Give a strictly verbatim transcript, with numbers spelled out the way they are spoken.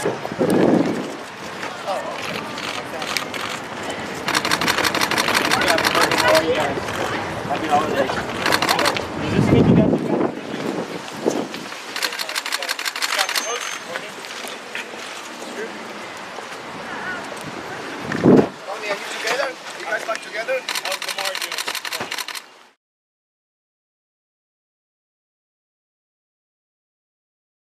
Happy holidays. Does this mean you got the got the roses for me? Tony, are you together? You guys back together? How's Lamar doing?